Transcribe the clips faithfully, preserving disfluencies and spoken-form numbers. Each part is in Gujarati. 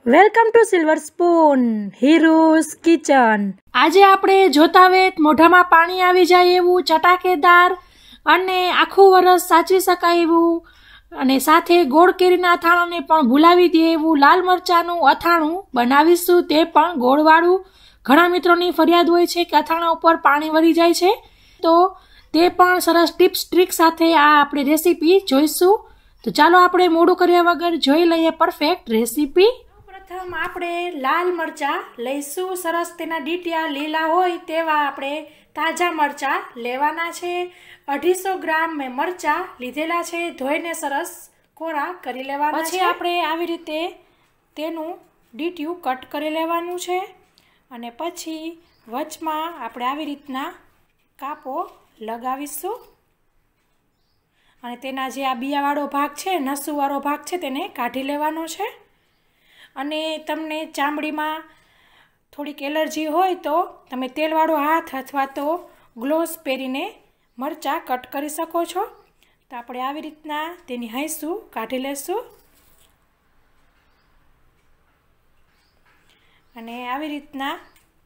Welcome to silver spoon Hiru's kitchen. આજે આપણે જોતા વેત મોઢામાં પાણી આવી જાય એવું ચટાકેદાર અને આખું વરસ સાચવી શકાય એવું અને સાથે ગોળ કેરીના અથાણાને પણ ભૂલાવી દે એવું લાલ મરચાનું અથાણું બનાવીશું, તે પણ ગોળવાળું। ઘણા મિત્રોની ફરિયાદ હોય છે કે અથાણા ઉપર પાણી વળી જાય છે, તો તે પણ સરસ ટિપ્સ ટ્રીક સાથે આ આપણે રેસીપી જોઈશું। તો ચાલો આપણે મોડું કર્યા વગર જોઈ લઈએ પરફેક્ટ રેસીપી। પ્રથમ આપણે લાલ મરચાં લઈશું, સરસ તેના ડીટિયા લીલા હોય તેવા આપણે તાજા મરચાં લેવાના છે। અઢીસો ગ્રામ મેં મરચાં લીધેલા છે, ધોઈને સરસ કોરા કરી લેવાના છે। પછી આપણે આવી રીતે તેનું ડીટિયું કટ કરી લેવાનું છે અને પછી વચમાં આપણે આવી રીતના કાપો લગાવીશું અને તેના જે આ બિયાવાળો ભાગ છે, નસુવાળો ભાગ છે, તેને કાઢી લેવાનો છે। અને તમને ચામડીમાં થોડીક એલર્જી હોય તો તમે તેલવાળો હાથ અથવા તો ગ્લોવ્સ પહેરીને મરચાં કટ કરી શકો છો। તો આપણે આવી રીતના તેની હાંસું કાઢી લેશું અને આવી રીતના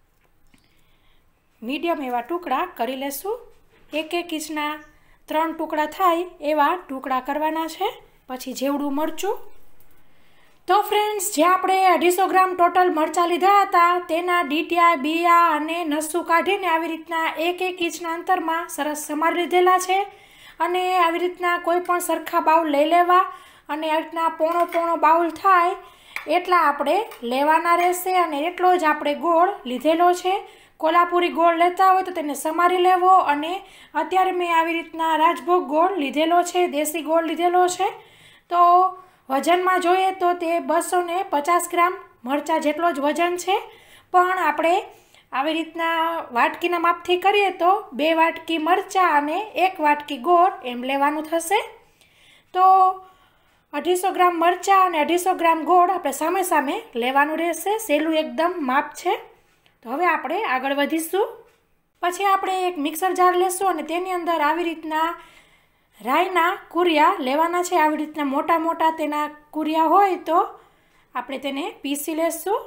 મીડિયમ એવા ટુકડા કરી લેશું। એક એક ઇંચના ત્રણ ટુકડા થાય એવા ટુકડા કરવાના છે, પછી જેવડું મરચું। તો ફ્રેન્ડ્સ, જે આપણે અઢીસો ગ્રામ ટોટલ મરચાં લીધા હતા તેના ડીટિયા બિયા અને નસું કાઢીને આવી રીતના એક એક ઇંચના અંતરમાં સરસ સમારી લીધેલા છે અને આવી રીતના કોઈ પણ સરખા બાઉલ લઈ લેવા અને આવી રીતના પોણો પોણો બાઉલ થાય એટલા આપણે લેવાના રહેશે અને એટલો જ આપણે ગોળ લીધેલો છે। કોલ્હાપુરી ગોળ લેતા હોય તો તેને સમારી લેવો અને અત્યારે મેં આવી રીતના રાજભોગ ગોળ લીધેલો છે, દેશી ગોળ લીધેલો છે। તો વજનમાં જોઈએ તો તે બસો ને પચાસ ગ્રામ મરચાં જેટલો જ વજન છે, પણ આપણે આવી રીતના વાટકીના માપથી કરીએ તો બે વાટકી મરચાં અને એક વાટકી ગોળ એમ લેવાનું થશે। તો અઢીસો ગ્રામ મરચાં અને અઢીસો ગ્રામ ગોળ આપણે સામે સામે લેવાનું રહેશે, સહેલું એકદમ માપ છે। તો હવે આપણે આગળ વધીશું। પછી આપણે એક મિક્સર જાર લેશું અને તેની અંદર આવી રીતના રાઈના કુરિયા લેવાના છે। આવી રીતના મોટા મોટા તેના કુરિયા હોય તો આપણે તેને પીસી લેશું।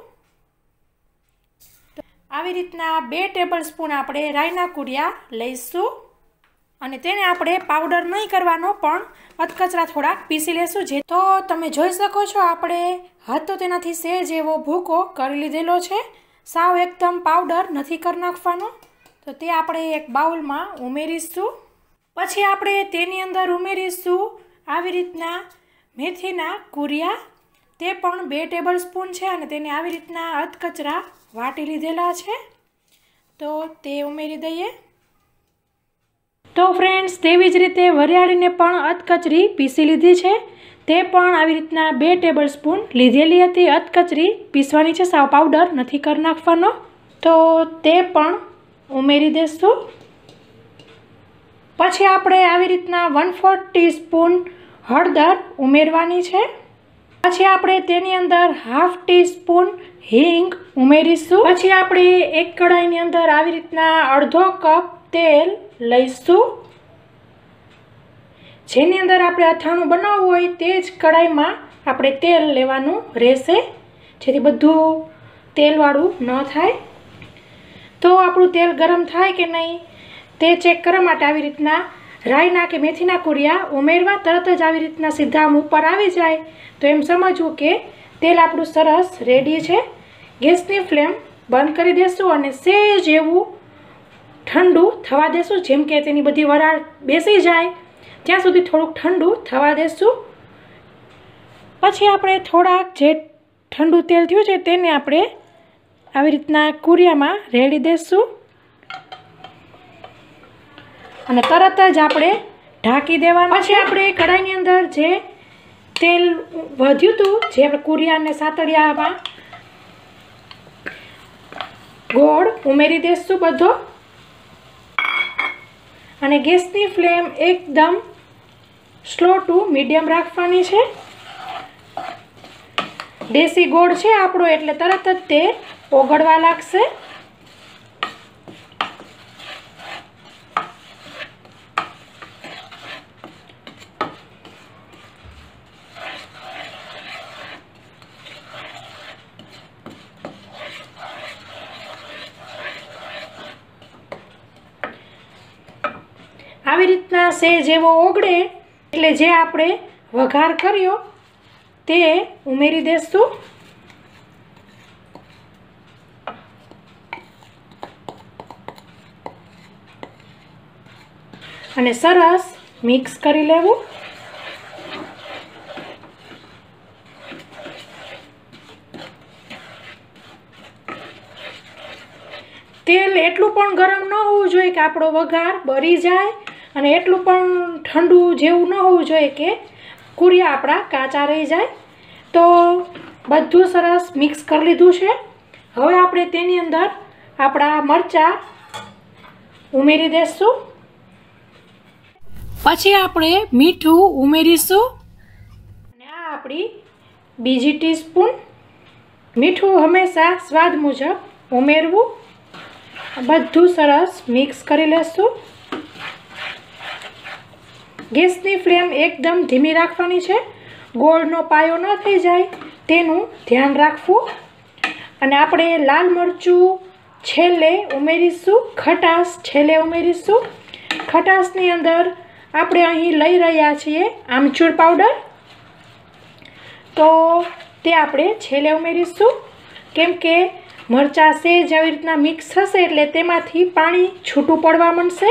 આવી રીતના બે ટેબલ સ્પૂન આપણે રાઈના કુરિયા લઈશું અને તેને આપણે પાવડર નહીં કરવાનો, પણ અધકચરા થોડાક પીસી લેશું। જે તો તમે જોઈ શકો છો આપણે હતો તેનાથી સહેજ એવો ભૂકો કરી લીધેલો છે, સાવ એકદમ પાવડર નથી કરી નાખવાનો। તો તે આપણે એક બાઉલમાં ઉમેરીશું। પછી આપણે તેની અંદર ઉમેરીશું આવી રીતના મેથીના કુરિયા, તે પણ બે ટેબલ સ્પૂન છે અને તેને આવી રીતના અધકચરા વાટી લીધેલા છે, તો તે ઉમેરી દઈએ। તો ફ્રેન્ડ્સ, તેવી જ રીતે વરિયાળીને પણ અધકચરી પીસી લીધી છે, તે પણ આવી રીતના બે ટેબલ સ્પૂન લીધેલી હતી। અધકચરી પીસવાની છે, સાવ પાવડર નથી કરી નાખવાનો, તો તે પણ ઉમેરી દઈશું। પછી આપણે આવી રીતના વન ફોર્થ ટીસ્પૂન હળદર ઉમેરવાની છે। પછી આપણે તેની અંદર હાફ ટીસ્પૂન હિંગ ઉમેરીશું। પછી આપણે એક કઢાઈની અંદર આવી રીતના અડધો કપ તેલ લઈશું, જેની અંદર આપણે અથાણું બનાવવું હોય તે જ કઢાઈમાં આપણે તેલ લેવાનું રહેશે, જેથી બધું તેલવાળું ન થાય। તો આપણું તેલ ગરમ થાય કે નહીં તે ચેક કરવા માટે આવી રીતના રાઈના કે મેથીના કુરિયા ઉમેરવા, તરત જ આવી રીતના સીધા આમ ઉપર આવી જાય તો એમ સમજવું કે તેલ આપણું સરસ રેડી છે। ગેસની ફ્લેમ બંધ કરી દેશું અને સહેજ એવું ઠંડુ થવા દેશું, જેમ કે તેની બધી વરાળ બેસી જાય ત્યાં સુધી થોડુંક ઠંડુ થવા દેશું। પછી આપણે થોડાક જે ઠંડુ તેલ થયું છે તેને આપણે આવી રીતના કુરિયામાં રેડી દઈશું અને તરત જ આપણે ઢાંકી દેવાનું। પછી આપણે કઢાઈની અંદર જે તેલ વધ્યું હતું, જે આપણે કુરિયાને સાતળિયામાં ગોળ ઉમેરી દઈશું બધો અને ગેસની ફ્લેમ એકદમ સ્લો ટુ મીડિયમ રાખવાની છે। દેશી ગોળ છે આપણો એટલે તરત જ તે ઓગળવા લાગશે। રીતના સેજ એવો ઓગળે એટલે જે આપણે વઘાર કર્યો તે ઉમેરી દઈશું અને સરસ મિક્સ કરી લેવું। તેલ એટલું પણ ગરમ ન હોવું જોઈએ કે આપણો વઘાર બળી જાય અને એટલું પણ ઠંડુ જેવું ન હોવું જોઈએ કે કુરિયા આપણા કાચા રહી જાય। તો બધું સરસ મિક્સ કરી લીધું છે। હવે આપણે તેની અંદર આપણા મરચાં ઉમેરી દઈશું, પછી આપણે મીઠું ઉમેરીશું અને આ આપણી બીજી ટીસ્પૂન। મીઠું હંમેશા સ્વાદ મુજબ ઉમેરવું। બધું સરસ મિક્સ કરી લેશું। ગેસની ફ્લેમ એકદમ ધીમી રાખવાની છે, ગોળનો પાયો ન થઈ જાય તેનું ધ્યાન રાખવું। અને આપણે લાલ મરચું છેલ્લે ઉમેરીશું, ખટાશ છેલ્લે ઉમેરીશું। ખટાશની અંદર આપણે અહીં લઈ રહ્યા છીએ આમચૂર પાવડર, તો તે આપણે છેલ્લે ઉમેરીશું કેમ કે મરચાં સેજ આવી રીતના મિક્સ થશે એટલે તેમાંથી પાણી છૂટું પડવા માંડશે।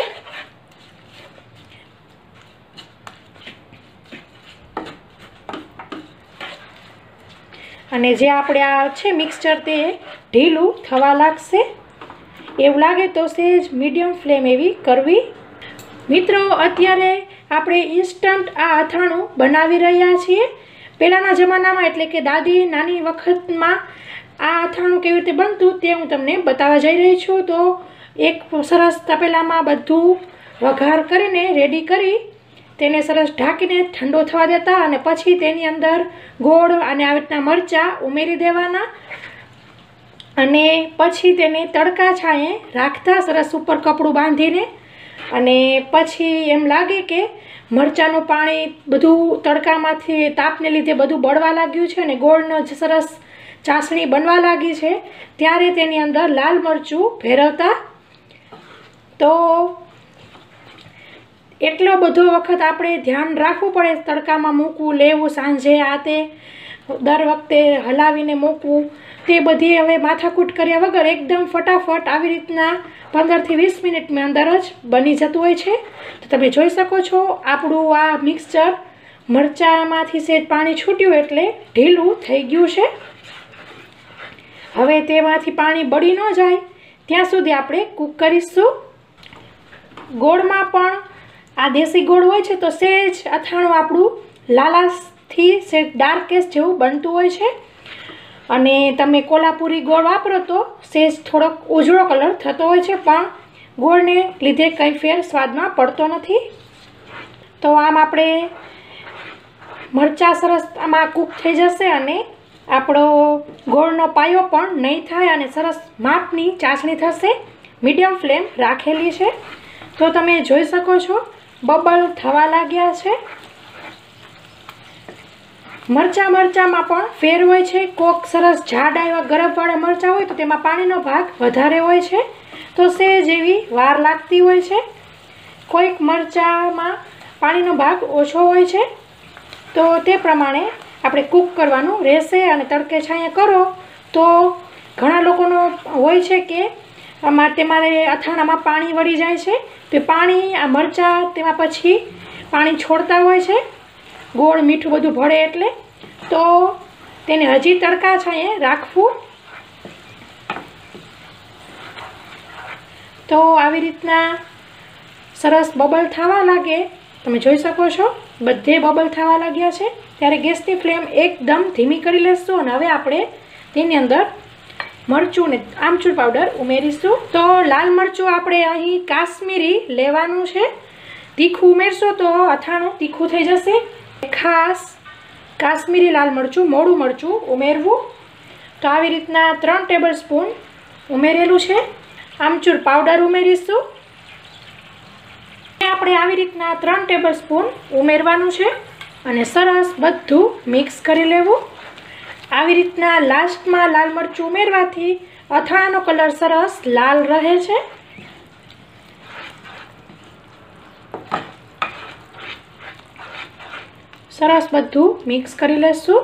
અને જે આપણે આ છે મિક્સચર તે ઢીલું થવા લાગશે, એવું લાગે તો સેજ મીડિયમ ફ્લેમ એવી કરવી। મિત્રો, અત્યારે આપણે ઇન્સ્ટન્ટ આ અથાણું બનાવી રહ્યા છીએ। પહેલાંના જમાનામાં એટલે કે દાદી નાની વખતમાં આ અથાણું કેવી રીતે બનતું તે હું તમને બતાવવા જઈ રહી છું। તો એક સરસ તપેલામાં બધું વઘાર કરીને રેડી કરી તેને સરસ ઢાંકીને ઠંડો થવા દેતા અને પછી તેની અંદર ગોળ અને આવી રીતના મરચાં ઉમેરી દેવાના અને પછી તેને તડકા છાંયે રાખતા સરસ ઉપર કપડું બાંધીને। અને પછી એમ લાગે કે મરચાંનું પાણી બધું તડકામાંથી તાપને લીધે બધું બળવા લાગ્યું છે અને ગોળનો જ સરસ ચાસણી બનવા લાગી છે ત્યારે તેની અંદર લાલ મરચું ભેરવતા। તો એટલો બધો વખત આપણે ધ્યાન રાખવું પડે, તડકામાં મૂકવું, લેવું સાંજે આ તે દર વખતે હલાવીને મૂકવું, તે બધી હવે માથાકૂટ કર્યા વગર એકદમ ફટાફટ આવી રીતના પંદરથી વીસ મિનિટની અંદર જ બની જતું હોય છે। તો તમે જોઈ શકો છો આપણું આ મિક્સચર મરચાંમાંથી સેજ પાણી છૂટ્યું એટલે ઢીલું થઈ ગયું છે। હવે તેમાંથી પાણી બળી ન જાય ત્યાં સુધી આપણે કૂક કરીશું। ગોળમાં પણ આ દેશી ગોળ હોય છે તો સેજ અથાણું આપણું લાલાશથી સેજ ડાર્કેશ જેવું બનતું હોય છે અને તમે કોલ્હાપુરી ગોળ વાપરો તો સેજ થોડોક ઉજળો કલર થતો હોય છે, પણ ગોળને લીધે કંઈ ફેર સ્વાદમાં પડતો નથી। તો આમ આપણે મરચાં સરસ આમાં કૂક થઈ જશે અને આપણો ગોળનો પાયો પણ નહીં થાય અને સરસ માપની ચાસણી થશે। મીડિયમ ફ્લેમ રાખેલી છે તો તમે જોઈ શકો છો બબલ થવા લાગ્યા છે। મરચાં મરચાંમાં પણ ફેર હોય છે, કોક સરસ જાડા એવા ગરમવાળા મરચાં હોય તો તેમાં પાણીનો ભાગ વધારે હોય છે તો સેજ એવી વાર લાગતી હોય છે, કોઈક મરચાંમાં પાણીનો ભાગ ઓછો હોય છે તો તે પ્રમાણે આપણે કૂક કરવાનું રહેશે। અને તડકે છાંયે કરો તો ઘણા લોકોનો હોય છે કે આમાં તમારે અથાણામાં પાણી વળી જાય છે તો પાણી આ મરચાં તેમાં પછી પાણી છોડતા હોય છે, ગોળ મીઠું બધું ભળે એટલે, તો તેને હજી તડકા છાંયે રાખવું। તો આવી રીતના સરસ બબલ થવા લાગે, તમે જોઈ શકો છો બધે બબલ થવા લાગ્યા છે ત્યારે ગેસની ફ્લેમ એકદમ ધીમી કરી લેશું અને હવે આપણે તેની અંદર મરચું ને આમચૂર પાવડર ઉમેરીશું। તો લાલ મરચું આપણે અહીં કાશ્મીરી લેવાનું છે, તીખું ઉમેરશો તો અથાણું તીખું થઈ જશે, ખાસ કાશ્મીરી લાલ મરચું મોડું મરચું ઉમેરવું। તો આવી રીતના ત્રણ ટેબલ સ્પૂન ઉમેરેલું છે। આમચૂર પાવડર ઉમેરીશું, આપણે આવી રીતના ત્રણ ટેબલ સ્પૂન ઉમેરવાનું છે અને સરસ બધું મિક્સ કરી લેવું। આવી રીતના લાસ્ટમાં લાલ મરચું ઉમેરવાથી અથાણાનો કલર સરસ લાલ રહે છે। સરસ બધું મિક્સ કરી લઈશું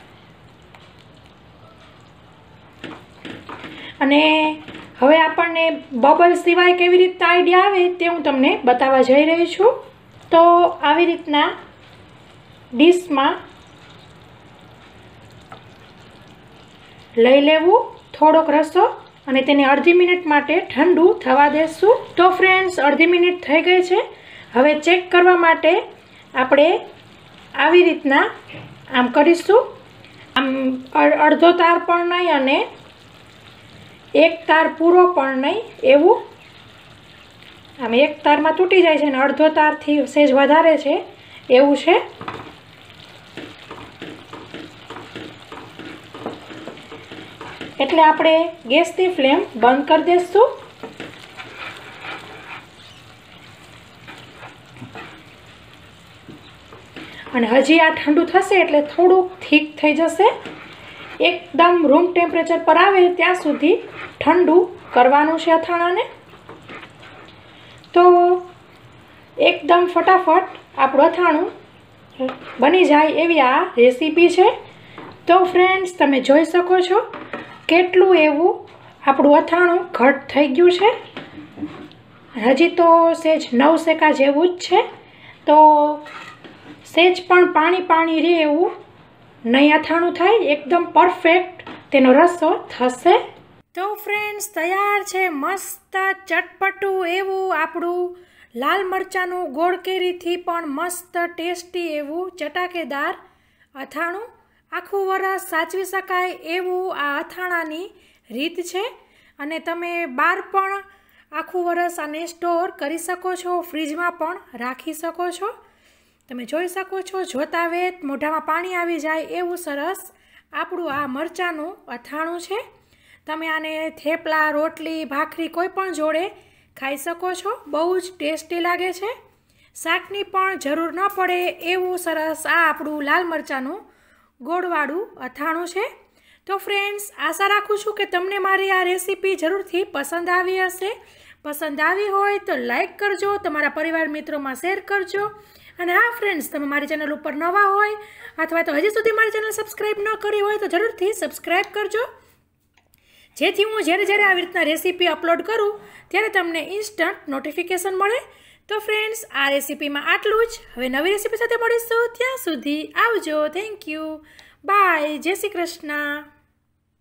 અને હવે આપણને બબલ સિવાય કેવી રીતના આઈડિયા આવે તે હું તમને બતાવવા જઈ રહી છું। તો આવી રીતના ડીશમાં લઈ લેવું થોડોક રસો અને તેને અડધી મિનિટ માટે ઠંડુ થવા દેશું। તો ફ્રેન્ડ્સ અડધી મિનિટ થઈ ગઈ છે। હવે ચેક કરવા માટે આપણે આવી રીતના આમ કરીશું, આમ અડધો તાર પણ નહીં અને એક તાર પૂરો પણ નહીં, એવું આમ એક તારમાં તૂટી જાય છે અને અડધો તારથી સહેજ વધારે છે એવું છે। એટલે આપણે ગેસની ફ્લેમ બંધ કરી દઈશું અને હજી આ ઠંડુ થશે એટલે થોડુંક થીક થઈ જશે। એકદમ રૂમ ટેમ્પરેચર પર આવે ત્યાં સુધી ઠંડુ કરવાનું છે અથાણાને। તો એકદમ ફટાફટ આપણું અથાણું બની જાય એવી આ રેસીપી છે। તો ફ્રેન્ડ્સ તમે જોઈ શકો છો કેટલું એવું આપણું અથાણું ઘટ થઈ ગયું છે, હજી તો સહેજ નવ સેકા જેવું જ છે। તો સહેજ પણ પાણી પાણી રહે એવું નહીં અથાણું થાય, એકદમ પરફેક્ટ તેનો રસો થશે। તો ફ્રેન્ડ્સ તૈયાર છે મસ્ત ચટપટું એવું આપણું લાલ મરચાંનું ગોળ કેરીથી પણ મસ્ત ટેસ્ટી એવું ચટાકેદાર અથાણું। આખું વરસ સાચવી શકાય એવું આ અથાણાની રીત છે અને તમે બહાર પણ આખું વરસ આને સ્ટોર કરી શકો છો, ફ્રીજમાં પણ રાખી શકો છો। તમે જોઈ શકો છો જોતા વેત મોઢામાં પાણી આવી જાય એવું સરસ આપણું આ મરચાંનું અથાણું છે। તમે આને થેપલા, રોટલી, ભાખરી કોઈ પણ જોડે ખાઈ શકો છો, બહુ જ ટેસ્ટી લાગે છે। શાકની પણ જરૂર ન પડે એવું સરસ આ આપણું લાલ મરચાંનું ગોળવાળું અથાણું છે। તો ફ્રેન્ડ્સ આશા રાખું છું કે તમને મારી આ રેસીપી જરૂરથી પસંદ આવી હશે। પસંદ આવી હોય તો લાઈક કરજો, તમારા પરિવાર મિત્રોમાં શેર કરજો અને હા ફ્રેન્ડ્સ તમે મારી ચેનલ ઉપર નવા હોય અથવા તો હજી સુધી મારી ચેનલ સબસ્ક્રાઈબ ન કરી હોય તો જરૂરથી સબસ્ક્રાઈબ કરજો, જેથી હું જ્યારે જ્યારે આવી રીતના રેસીપી અપલોડ કરું ત્યારે તમને ઇન્સ્ટન્ટ નોટિફિકેશન મળે। તો ફ્રેન્ડ્સ આ રેસીપીમાં આટલું જ, હવે નવી રેસીપી સાથે મળીશું, ત્યાં સુધી આવજો, થેન્ક યુ, બાય, જય શ્રી કૃષ્ણ।